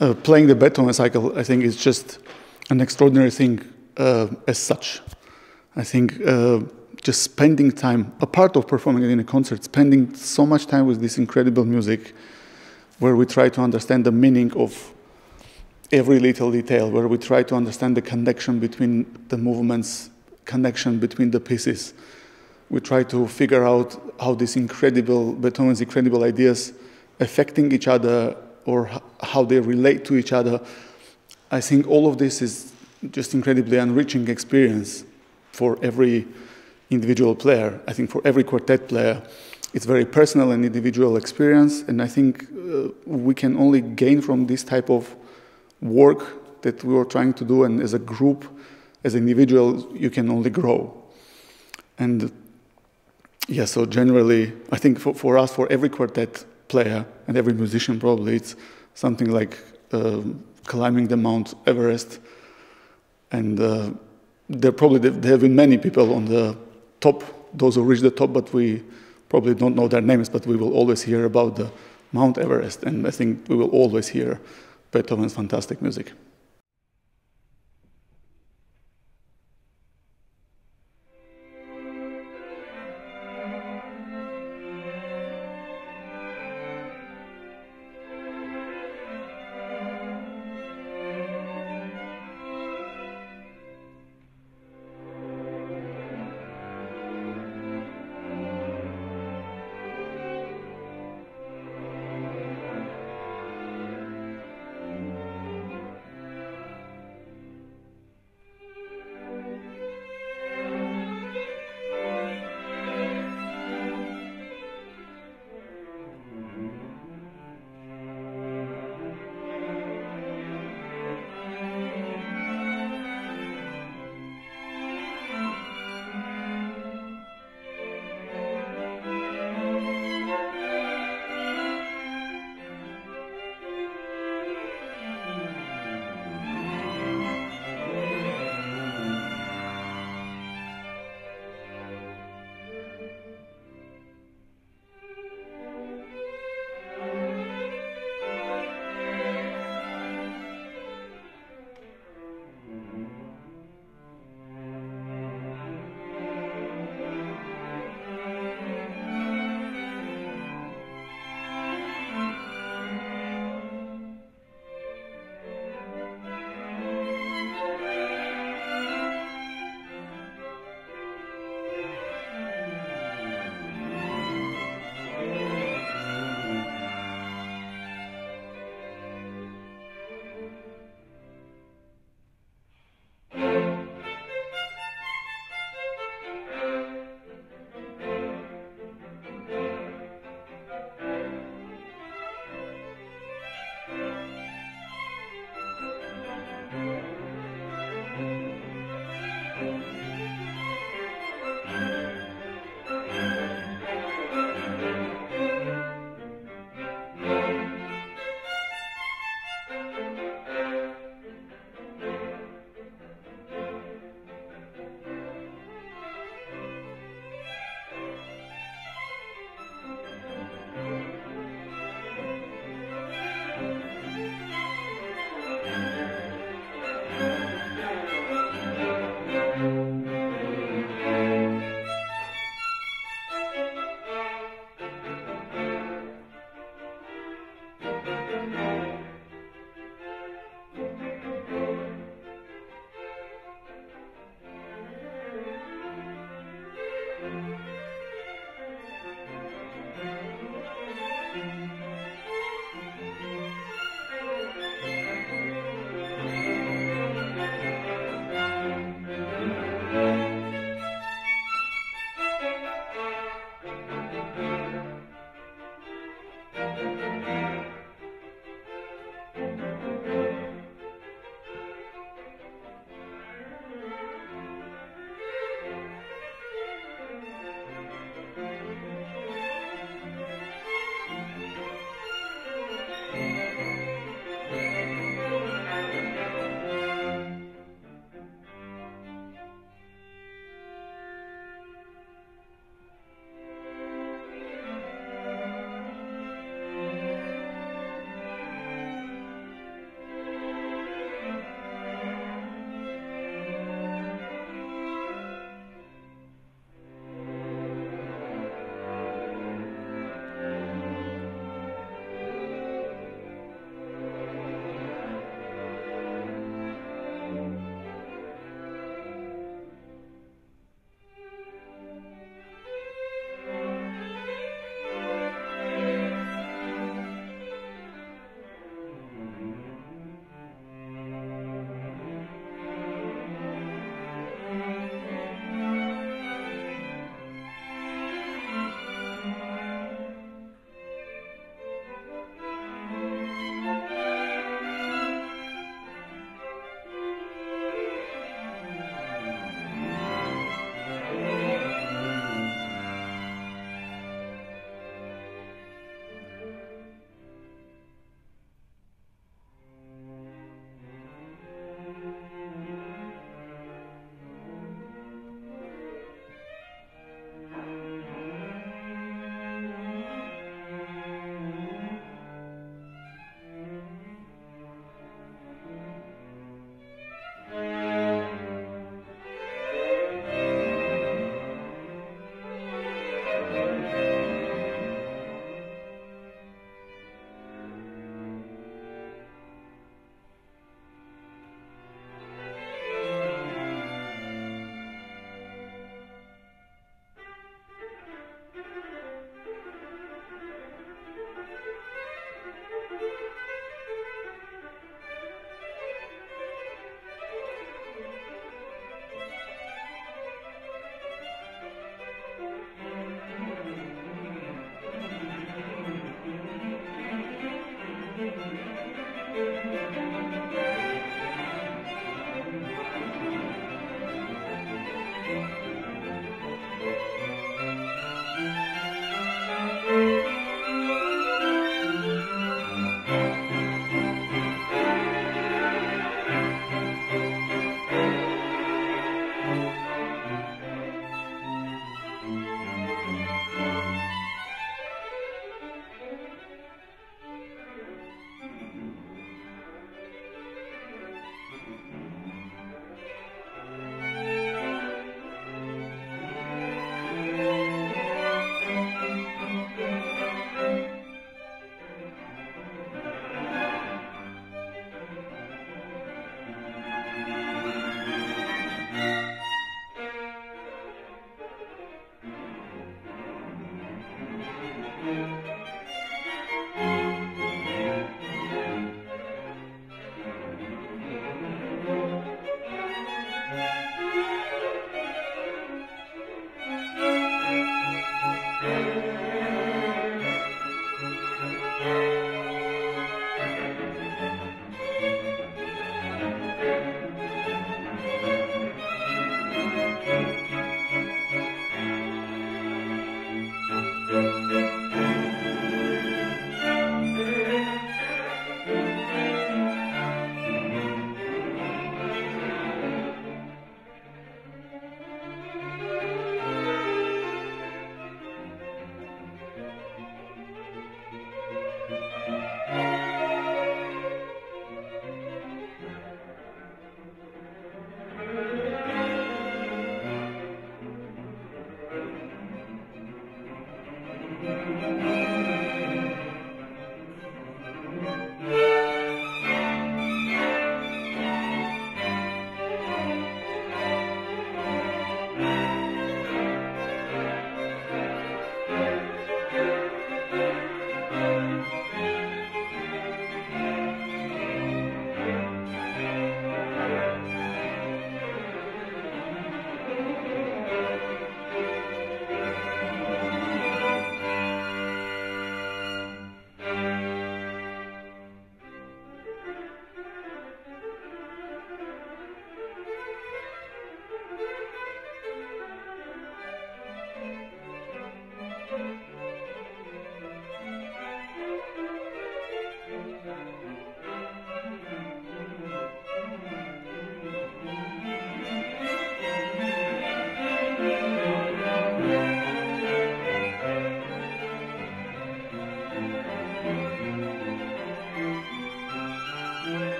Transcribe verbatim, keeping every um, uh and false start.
uh, playing the Beethoven cycle, I think, is just an extraordinary thing uh, as such. I think uh, just spending time, a part of performing it in a concert, spending so much time with this incredible music, where we try to understand the meaning of every little detail, where we try to understand the connection between the movements, connection between the pieces. We try to figure out how these incredible, Beethoven's incredible ideas affecting each other, or how they relate to each other. I think all of this is just incredibly enriching experience for every individual player. I think for every quartet player, it's very personal and individual experience, and I think uh, we can only gain from this type of work that we are trying to do, and as a group, as an individual, you can only grow. And yeah, so generally, I think for, for us, for every quartet player and every musician probably, it's something like uh, climbing the Mount Everest. And uh, there probably there have been many people on the top, those who reach the top, but we probably don't know their names, but we will always hear about the Mount Everest, and I think we will always hear Beethoven's fantastic music.